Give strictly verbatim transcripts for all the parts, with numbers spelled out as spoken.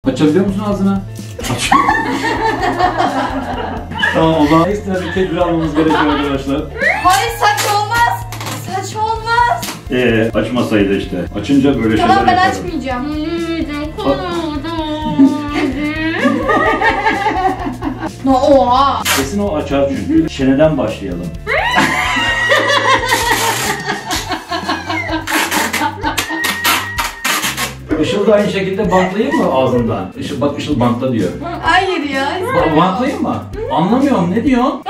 Açabiliyor musun ağzını? Aç. Tamam, o zaman ekstra bir tedbir almamız gerekiyor arkadaşlar. Hayır, saç olmaz. Saç olmaz. Eee açmasaydı işte. Açınca böyle tamam, şeyler ben yaparım. açmayacağım. No, oha. Kesin o açar çünkü. Çeneden başlayalım. Işıl da aynı şekilde bantlayayım mı ağzından? Işıl, bak Işıl bantla diyor. Hayır ya. Ba bantlayayım mı? Anlamıyorum, ne diyorsun?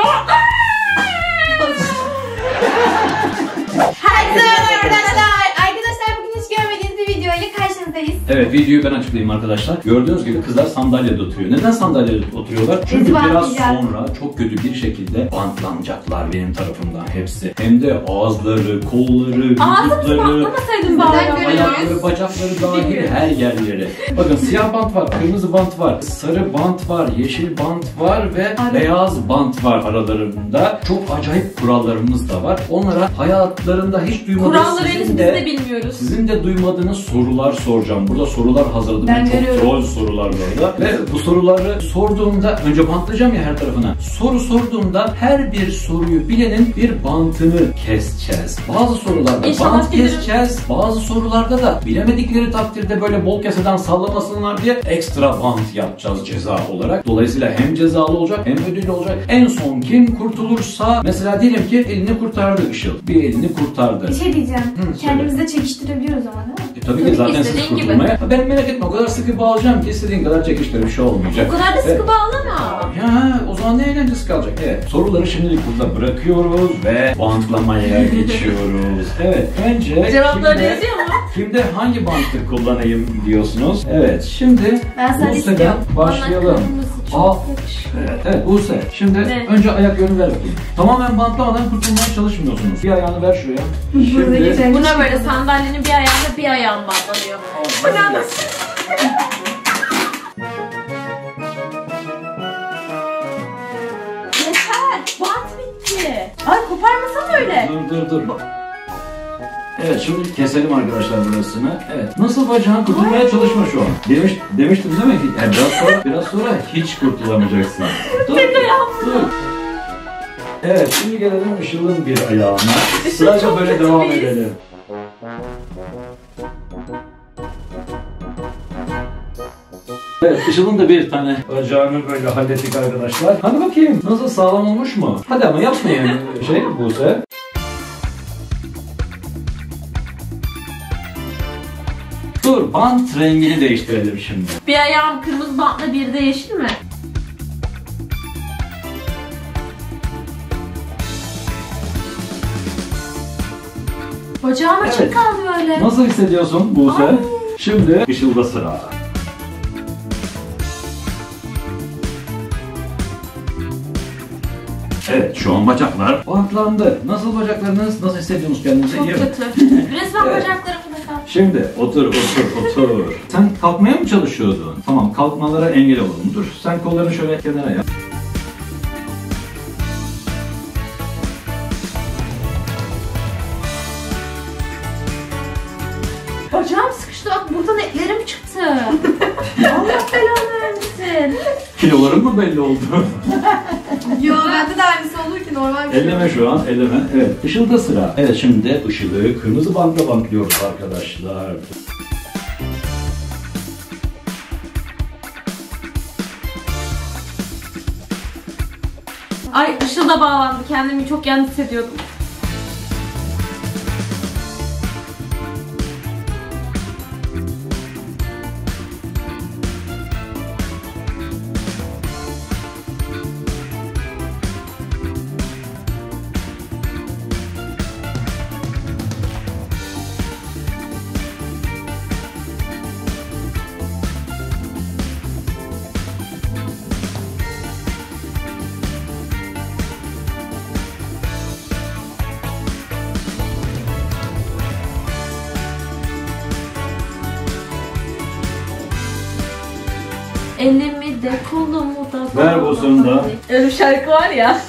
Herkese merhaba arkadaşlar. Arkadaşlar bugün hiç görmediğiniz bir video ile karşınızdayız. Evet, videoyu ben açıklayayım arkadaşlar. Gördüğünüz gibi kızlar sandalyede oturuyor. Neden sandalyede oturuyorlar? Çünkü biraz sonra çok kötü bir şekilde bantlanacaklar benim tarafımdan hepsi. Hem de ağızları, kolları, vücutları, Bantlamasaydın bari. ayakları, bacakları dahil her yerleri. Bakın siyah bant var, kırmızı bant var, sarı bant var, yeşil bant var ve Aynen. beyaz bant var aralarında. Çok acayip kurallarımız da var. Onlara hayatlarında hiç duymadığınız kuralları henüz biz de bilmiyoruz. Sizin de duymadığınız sorular soracağım. Burada sorular hazırladım. Ben Çok görüyorum. troll sorular burada. Ve bu soruları sorduğumda önce bantlayacağım ya her tarafına. Soru sorduğumda her bir soruyu bilenin bir bantını keseceğiz. Bazı sorularda İnşallah bant bilirim. keseceğiz. Bazı sorularda da bilemedikleri takdirde böyle bol keseden sallamasınlar diye ekstra bant yapacağız ceza olarak. Dolayısıyla hem cezalı olacak hem ödüllü olacak. En son kim kurtulursa, mesela diyelim ki elini kurtardı Işıl. Bir elini kurtardı. Bir şey diyeceğim. Hı, Kendimizi de çekiştirebiliyoruz ama değil mi? E, tabii, Tabii ki zaten ki siz istediğin gibi. kurtulmaya. Ben merak etme, o kadar sıkı bağlayacağım ki istediğin kadar çekiştir, bir şey olmayacak. O kadar da sıkı Ve- bağlama. Ya o zaman ne eğlencesi kalacak? Evet. Soruları şimdilik burada bırakıyoruz ve bantlamaya geçiyoruz. Evet, önce Cevapları kimde, yazıyor mu? kimde hangi bantı kullanayım diyorsunuz? Evet, şimdi Ben sana Buse'den istiyorum. başlayalım. Bana kırmızı çok Aa, yakışıyor. evet, evet Buse. Şimdi Ne? önce ayak yönü ver bakayım. Tamamen bantlamadan kurtulmaya çalışmıyorsunuz. Bir ayağını ver şuraya. Burada geçen Buna böyle sandalyenin bir ayağında bir ayağın bağlanıyor. Bu ne nasıl? Yeter. Bant bitti. Ay koparmasana öyle. Dur dur dur. Evet, şimdi keselim arkadaşlar burasını. Evet. Nasıl bacağın kurtulmaya çalışma şu an. Demiş, demiştim değil mi? Yani biraz sonra, biraz sonra hiç kurtulamayacaksın. Dur, dur. Evet, şimdi gelelim Işıl'ın bir ayağına. Sırayla böyle kötü devam bir his. edelim. Evet, Işıl'ın da bir tane bacağını böyle hallettik arkadaşlar. Hadi bakayım, nasıl, sağlam olmuş mu? Hadi ama yapmayın şey Buse. Dur, bant rengini değiştirelim şimdi. Bir ayağım kırmızı bantla bir de yeşil mi? Bacağım açık Evet. kaldı böyle. Nasıl hissediyorsun Buse? Ay. Şimdi Işıl'da sıra. Evet, şu an bacaklar bantlandı. Nasıl bacaklarınız? Nasıl hissediyorsunuz kendinizi? Çok İyi mi? kötü. Resmen Evet. bacaklarım da kaldı. Şimdi otur, otur, otur. Sen kalkmaya mı çalışıyordun? Tamam, kalkmalara engel olalım. Dur, sen kollarını şöyle kenara yap. Bacağım sıkıştı. Bak buradan etlerim çıktı. Allah belanı vermesin. Kiloların mı belli oldu? Yo, bende de aynısı olur ki, normal bir şey. Elleme şu an, elleme. Evet, Işıl'da sıra. Evet, şimdi de Işıl'ı kırmızı bantla bantlıyoruz arkadaşlar. Ay Işıl da bağlandı. Kendimi çok yalnız hissediyordum. Elimi de kolumu da Ver bu sonunda. Öyle bir şarkı var ya.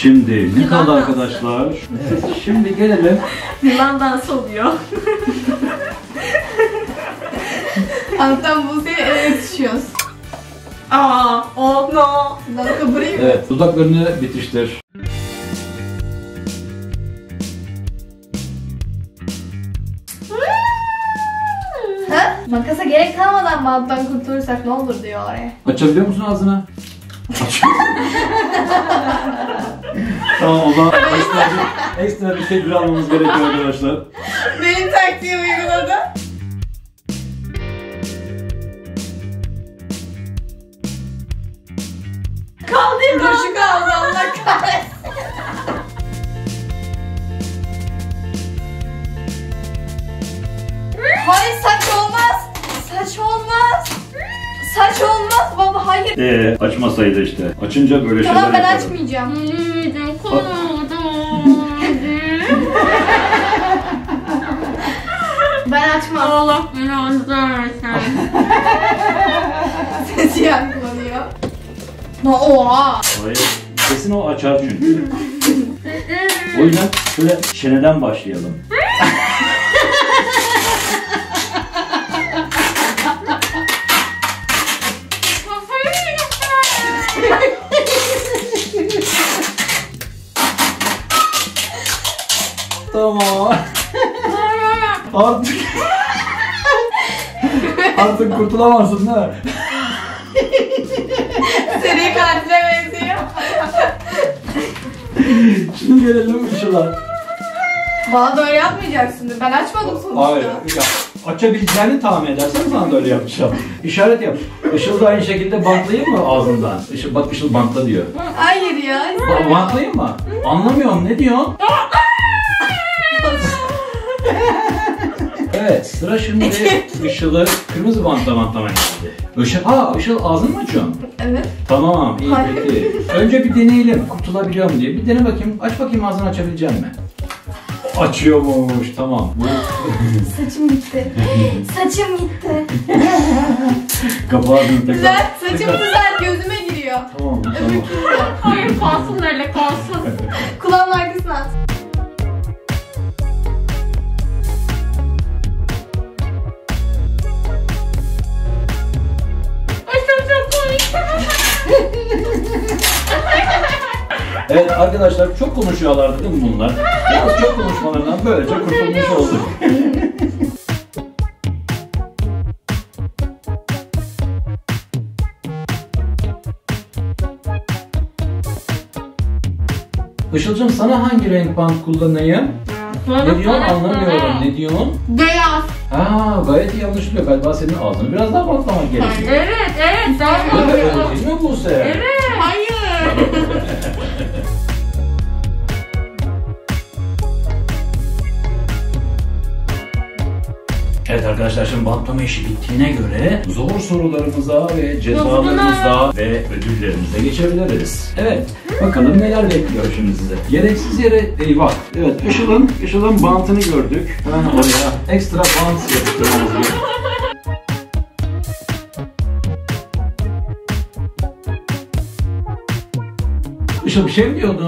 Şimdi ne kaldı Yılan arkadaşlar? Evet, şimdi gelelim. Yılan dansı oluyor. Alttan Buse'ye ele yetişiyoruz. Aa, oh no. Nasıl burayı? Evet, dudaklarını bitiştir. Ha? Makasa gerek kalmadan mı alttan kurtulursak ne olur diyor oraya. Açabiliyor musun ağzını? Aç. Tamam, o zaman ekstra bir, ekstra bir tedbir almamız gerekiyor arkadaşlar. Benim taktiğimi uyguladı. Kaldırma. Duruşu kaldı Allah kahretsin. Hayır saç olmaz. Saç olmaz. Saç olmaz baba hayır. Ee, açmasaydı işte. Açınca böyle Tamam şeyler ben yaparım. açmayacağım. Yüzüm kurudu. Ben açmam. Allah belanı versin. Sesi yankılanıyor. No, oha. Hayır, kesin o açar çünkü. O yüzden şöyle çeneden başlayalım. Tamam. Artık artık kurtulamazsın değil mi? Seri katile benziyor. Şimdi gelelim Işıl'a. Bana da öyle yapmayacaksındır. Ben açmadım sonuçta. Hayır, ya, açabileceğini tahmin edersen sana da öyle yapacağım. İşaret yap. Işıl da aynı şekilde bantlayayım mı ağzından? Işıl, bak Işıl bantla diyor. Hayır ya. Ba- Bantlayayım mı? Anlamıyorum, ne diyorsun? Evet, sıra şimdi Işıl'ı kırmızı bantla bantlamaya geldi. Işıl, aa Işıl ağzını mı açıyorsun? Evet. Tamam, iyi Hayır. peki. Önce bir deneyelim, kurtulabiliyor mu diye. Bir dene bakayım, aç bakayım ağzını, açabilecek mi? Açıyormuş, tamam. Bu... Saçım gitti. Saçım gitti. Kapağı ağzını tekrar. Güzel. Saçım tekrar- güzel. Gözüme giriyor. Tamam, Öbür tamam. türlü. Hayır kalsın öyle kalsın. Kulağımın arkasına at. Aşkım çok komik. Evet arkadaşlar, çok konuşuyorlardı değil mi bunlar? Biraz çok konuşmalarından böylece kurtulmuş olduk. Işıl'cığım, sana hangi renk bant kullanayım? Ne diyorsun anlamıyorum. Ne diyorsun? Beyaz. Ha, gayet iyi anlaşılıyor. Galiba senin ağzını biraz daha bantlamak gerekiyor. Evet evet. Daha Öyle doğru. değil mi Buse? Evet. Hayır. Evet arkadaşlar, şimdi bantlama işi bittiğine göre zor sorularımıza ve cezalarımıza ve ödüllerimize geçebiliriz. Evet, bakalım neler bekliyor şimdi size. Gereksiz yere eyvah. Evet, Işıl'ın Işıl'ın bantını gördük. Hemen oraya ekstra bant yapıştırmamız gerekiyor. Işıl, bir şey mi diyordun?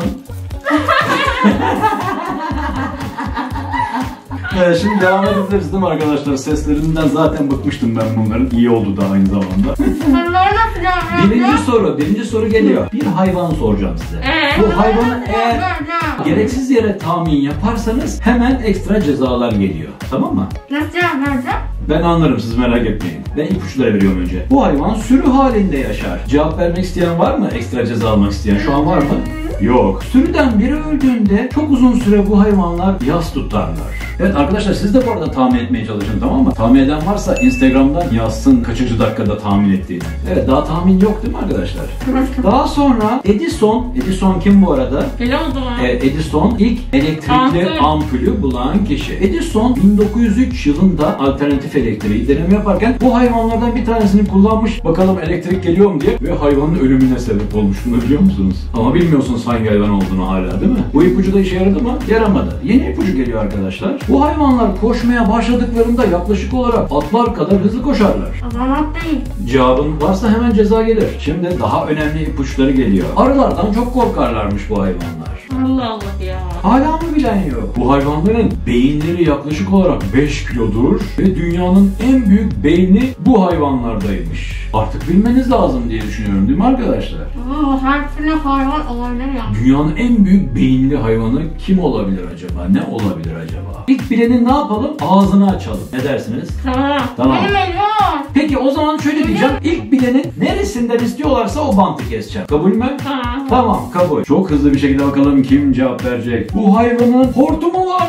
Evet, şimdi devam edebiliriz değil mi arkadaşlar? Seslerinden zaten bıkmıştım ben bunların. İyi oldu da aynı zamanda. birinci soru, birinci soru geliyor. Bir hayvan soracağım size. Bu hayvanı eğer gereksiz yere tahmin yaparsanız hemen ekstra cezalar geliyor. Tamam mı? Nasıl yapacağım? Ben anlarım, siz merak etmeyin. Ben ipuçları veriyorum önce. Bu hayvan sürü halinde yaşar. Cevap vermek isteyen var mı? Ekstra ceza almak isteyen şu an var mı? Yok. Sürüden biri öldüğünde çok uzun süre bu hayvanlar yas tutarlar. Evet arkadaşlar, siz de bu arada tahmin etmeye çalışın, tamam mı? Tahmin eden varsa Instagram'dan yazsın kaçıncı dakikada tahmin ettiğini. Evet, daha tahmin yok değil mi arkadaşlar? Daha sonra Edison, Edison kim bu arada? Öyle oldu mu? Ee, Edison ilk elektrikli Ampul. ampulü bulan kişi. Edison bin dokuz yüz üç yılında alternatif elektriği deneme yaparken bu hayvanlardan bir tanesini kullanmış. Bakalım elektrik geliyor mu diye ve hayvanın ölümüne sebep olmuş. Bunu biliyor musunuz? Ama bilmiyorsunuz hangi hayvan olduğunu hala, değil mi? Bu ipucu da işe yaradı mı? Yaramadı. Yeni ipucu geliyor arkadaşlar. Bu hayvanlar koşmaya başladıklarında yaklaşık olarak atlar kadar hızlı koşarlar. O zaman değil. Cevabın varsa hemen ceza gelir. Şimdi daha önemli ipuçları geliyor. Arılardan çok korkarlarmış bu hayvanlar. Allah Allah ya. Hala mı bilen yok? Bu hayvanların beyinleri yaklaşık olarak beş kilodur ve dünyanın en büyük beyni bu hayvanlardaymış. Artık bilmeniz lazım diye düşünüyorum, değil mi arkadaşlar? Aa, her türlü hayvan olabilir ya. Dünyanın en büyük beyinli hayvanı kim olabilir acaba? Ne olabilir acaba? İlk bilenin ne yapalım? Ağzını açalım. Ne dersiniz? Tamam. Tamam. Benim elim. Peki o zaman şöyle diyeceğim. İlk bilenin neresinden istiyorlarsa o bantı keseceğim. Kabul mü? Tamam. Tamam, kabul. Çok hızlı bir şekilde bakalım kim cevap verecek. Bu hayvanın hortumu var.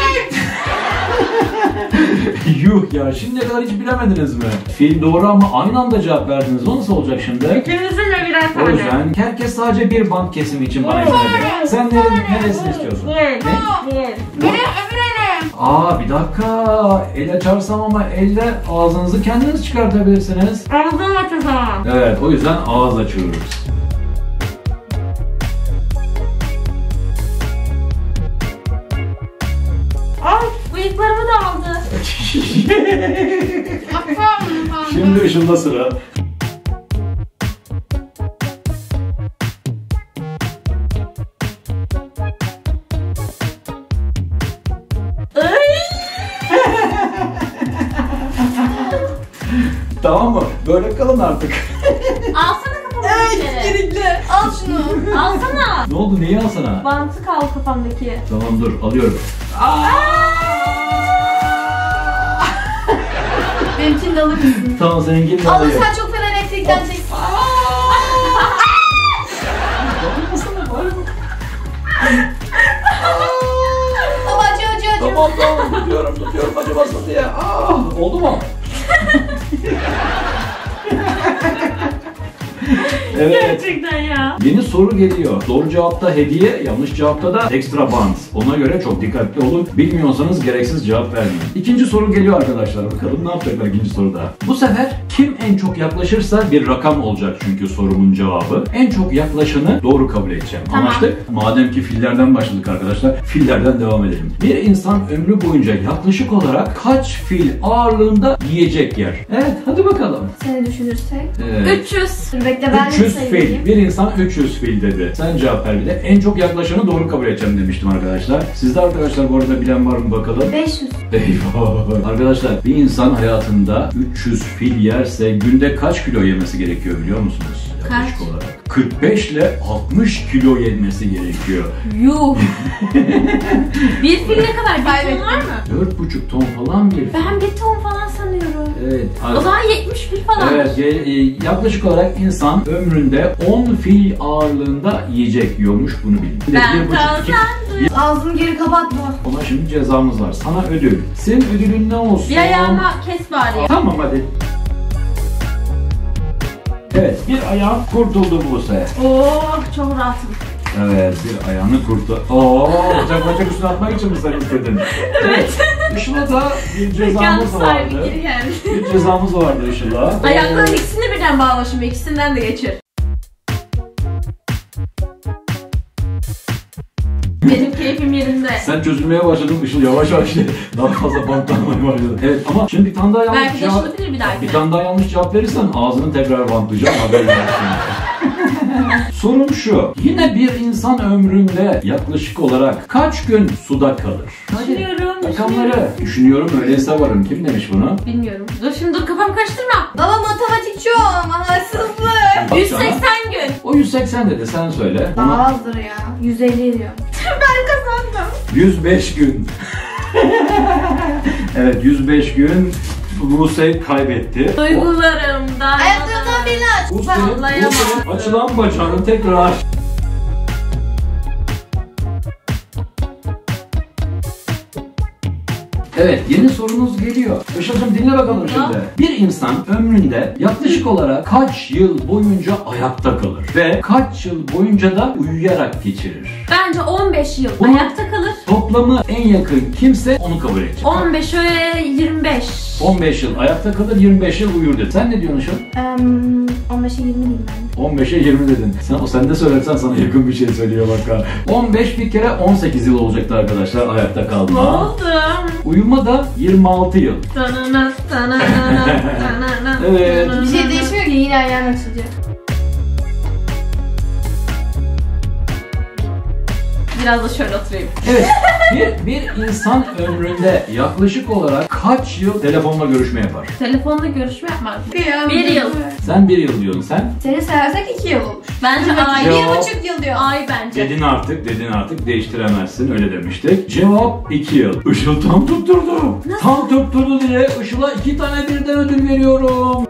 Yuh ya, şimdiye kadar hiç bilemediniz mi? Fil doğru ama aynı anda cevap verdiniz. O nasıl olacak şimdi? İkimizin de birer tane. O yüzden herkes sadece bir bant kesimi için bana izin verecek. Sen nere- neresini istiyorsun? Bir. Ne? Bir. Benim öbür elim. Aa, bir dakika. El açarsam ama elle ağzınızı kendiniz çıkartabilirsiniz. Ağzını aç o zaman. Evet, o yüzden ağız açıyoruz. Ay, bıyıklarımı da aldı. Şimdi ışında sıra. Tamam mı? Böyle kalın artık. Alsana kafamı bir Evet, kere. gerekli. Al şunu. Alsana. Ne oldu? Neyi alsana? Bantı kal kafamdaki. Tamam dur, alıyorum. Benimkini de alır mısın? Tamam, seninkini de alayım. Alırsan çok fena elektrikleneceksin. Baba acı acı acı. Tamam tamam, tutuyorum tutuyorum acımasın diye. Aa, oldu mu? Evet. Gerçekten ya. Yeni soru geliyor. Doğru cevapta hediye, yanlış cevapta da ekstra bant. Ona göre çok dikkatli olun. Bilmiyorsanız gereksiz cevap vermeyin. İkinci soru geliyor arkadaşlar. Bakalım ne yapacaklar ikinci soruda. Bu sefer kim en çok yaklaşırsa bir rakam olacak çünkü sorumun cevabı. En çok yaklaşanı doğru kabul edeceğim. Tamam. Anlaştık? Madem ki fillerden başladık arkadaşlar, fillerden devam edelim. Bir insan ömrü boyunca yaklaşık olarak kaç fil ağırlığında yiyecek yer? Evet, hadi bakalım. Seni düşünürsek. Evet. üç yüz. Dur bekle ben üç de yüz sayayım. fil. Bir insan üç yüz fil dedi. Sen cevap ver bir de. En çok yaklaşanı doğru kabul edeceğim demiştim arkadaşlar. Sizde arkadaşlar bu arada bilen var mı bakalım? beş yüz. Eyvah. Arkadaşlar bir insan hayatında üç yüz fil yerse günde kaç kilo yemesi gerekiyor biliyor musunuz? Yaklaşık Kaç? olarak. kırk beş ile altmış kilo yemesi gerekiyor. Yuh. Bir fil ne kadar? Bir Kaybettim. ton var mı? dört buçuk ton falan bir fil. Ben bir ton falan sanıyorum. Evet. O zaman yetmiş fil falan. Evet, e, e, yaklaşık olarak insan ömründe on fil ağırlığında yiyecek yiyormuş, bunu bilin. Bir de Ben bir buçuk, iki- kazandım. Ağzını geri kapatma. Ona şimdi cezamız var. Sana ödül. Senin ödülün ne olsun? Bir ayağıma kes bari. Tamam hadi. Evet, bir ayağın kurtuldu Buse. Oh, çok rahatım. Evet, bir ayağını kurtu. Oo, bacak bacak üstüne atmak için mi sen istedin? Evet. Işıl'a da bir Mekan cezamız sahibi vardı. geri geldi. Bir cezamız vardı Işıl'a. Ayakların ikisini birden bağla şimdi. İkisinden de geçir. Benim keyfim yerinde. Sen çözülmeye başladın Işıl, yavaş yavaş daha fazla bantlanmaya başladın. Evet ama şimdi bir tane daha yanlış Belki de cevap... açılabilir bir dahakine. Bir tane daha yanlış cevap verirsen ağzını tekrar bantlayacağım, haberin olsun. Sorum şu. Yine bir insan ömründe yaklaşık olarak kaç gün suda kalır? Düşünüyorum, düşünüyorum. Rakamları. Düşünüyorum, öyleyse varım. Kim demiş bunu? Bilmiyorum. Dur şimdi dur kafamı karıştırma. Baba matematikçi o ama haksızlık. Bak yüz sana. seksen gün. O yüz seksen dedi, sen söyle. Daha Ona azdır ya. yüz elli diyor. Ben kazandım. yüz beş gün. Evet, yüz beş gün Buse kaybetti. Duygularımdan. Ayaklarından birini aç. Buse'nin Sallayamam. Buse'nin açılan bacağını tekrar... Evet, yeni sorunuz geliyor. Işıl'cığım dinle bakalım şimdi. Bir insan ömründe yaklaşık olarak kaç yıl boyunca ayakta kalır? Ve kaç yıl boyunca da uyuyarak geçirir? Bence on beş yıl Bunu- ayakta kalır. Toplamı en yakın kimse onu kabul edecek. on beş ve yirmi beş. on beş yıl ayakta kalır, yirmi beş yıl uyur dedi. Sen ne diyorsun Işıl? Um, on beşe yirmi diyeyim ben. on beşe yirmi dedin. Sen, o sen de söylesen sana yakın bir şey söylüyor bak ha. on beş bir kere on sekiz yıl olacaktı arkadaşlar ayakta Ne kalma. oldu? Uyuma da yirmi altı yıl. Tanana, tanana, tanana, Evet. tanana. Bir şey değişmiyor ki, yine ayağın açılacak. biraz da şöyle oturayım. Evet, bir, bir insan ömründe yaklaşık olarak kaç yıl telefonla görüşme yapar? Telefonla görüşme yapmak. Bir, Bir yıl. Sen bir yıl diyorsun sen. Seni seversek iki yıl olmuş. Bence ay. Cevap. Bir buçuk yıl diyor. Ay bence. Dedin artık, dedin artık değiştiremezsin öyle demiştik. Cevap iki yıl. Işıl tam tutturdu. Nasıl? Tam tutturdu diye Işıl'a iki tane birden ödül veriyorum.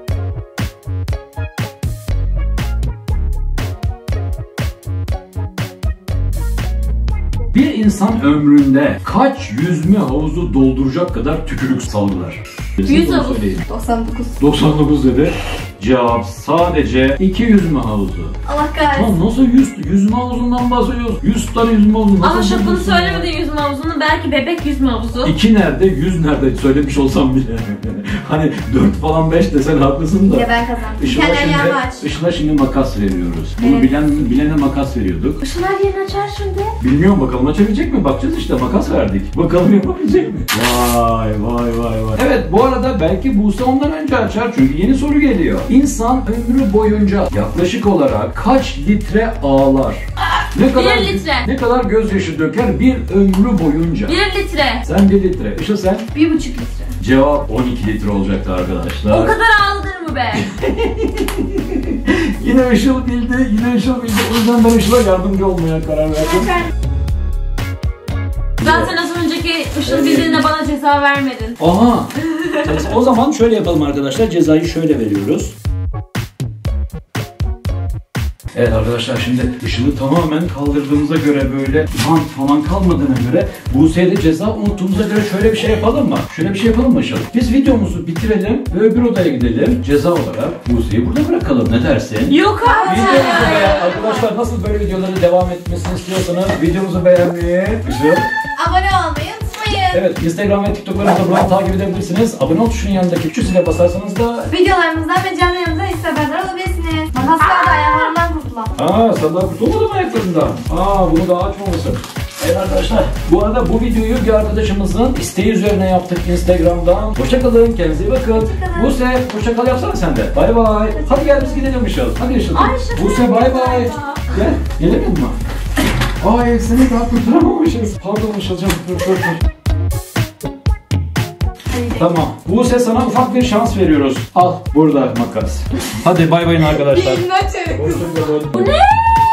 Bir insan ömründe kaç yüzme havuzu dolduracak kadar tükürük salgılar? Yüz Onu havuz. söyleyin. doksan dokuz. doksan dokuz dedi. Cevap sadece iki yüzme havuzu. Allah kahretsin. Lan nasıl yüz yüzme havuzundan bahsediyoruz? yüz tane yüzme havuzu nasıl Ama şapını bulursun ya? söylemedin yüzme havuzunu. Belki bebek yüzme havuzu. İki nerede, yüz nerede söylemiş olsam bile. Hani dört falan beş desen haklısın da. Yine ben kazandım. Işıl'a Kendi ayağımı şimdi, aç. Işıl'a şimdi makas veriyoruz. Bunu Evet. bilen, bilene makas veriyorduk. Işıl her yerini açar şimdi. Bilmiyorum bakalım açabilecek mi? Bakacağız işte makas verdik. Bakalım yapabilecek mi? Vay vay vay vay. Evet bu arada belki Buse ondan önce açar çünkü yeni soru geliyor. İnsan ömrü boyunca yaklaşık olarak kaç litre ağlar? Ne kadar Bir litre. Ne kadar gözyaşı döker bir ömrü boyunca? Bir litre. Sen bir litre. Işıl sen? Bir buçuk litre. Cevap on iki litre olacaktı arkadaşlar. O kadar ağladın mı be? Yine Işıl bildi, yine Işıl bildi. O yüzden ben Işıl'a yardımcı olmaya karar verdim. Zaten az önceki Işıl bildiğinde bana ceza vermedin. Aha! O zaman şöyle yapalım arkadaşlar. Cezayı şöyle veriyoruz. Evet arkadaşlar şimdi Işıl'ı tamamen kaldırdığımıza göre böyle bant falan kalmadığına göre Buse'ye de ceza unuttuğumuza göre şöyle bir şey yapalım mı? Şöyle bir şey yapalım mı Işıl? Biz videomuzu bitirelim ve öbür odaya gidelim. Ceza olarak Buse'yi burada bırakalım. Ne dersin? Yok artık. Videomuzu beğen. Arkadaşlar nasıl böyle videoların devam etmesini istiyorsanız videomuzu beğenmeyi, Işıl. Abone olmayı unutmayın. Evet Instagram ve TikTok'larımızda buradan takip edebilirsiniz. Abone ol tuşunun yanındaki küçük zile basarsanız da Videolarımızdan ve canlı yayınımızdan haberdar olabilirsiniz. Makaslarla ayağlarından kurtulan. Aa sen daha kurtulmadın mı ayaklarından? Aa bunu daha açmamışsın. Evet arkadaşlar bu arada bu videoyu bir arkadaşımızın isteği üzerine yaptık Instagram'dan. Hoşçakalın, kendinize iyi bakın. Hoşçakalın. Buse hoşçakal yapsana sen de. Bay bay. Hadi gel biz gidelim Işıl. Hadi Işıl. Ay, Işıl Buse bay bay. galiba. Gel. Gelemedin mi? Ay seni daha kurtaramamışız. Pardon Işıl'cığım. Dur dur dur. Tamam. Buse sana ufak bir şans veriyoruz. Al burada makas. Hadi bay bayın arkadaşlar. Yayından çevir. Hoşçakalın. Bu ne?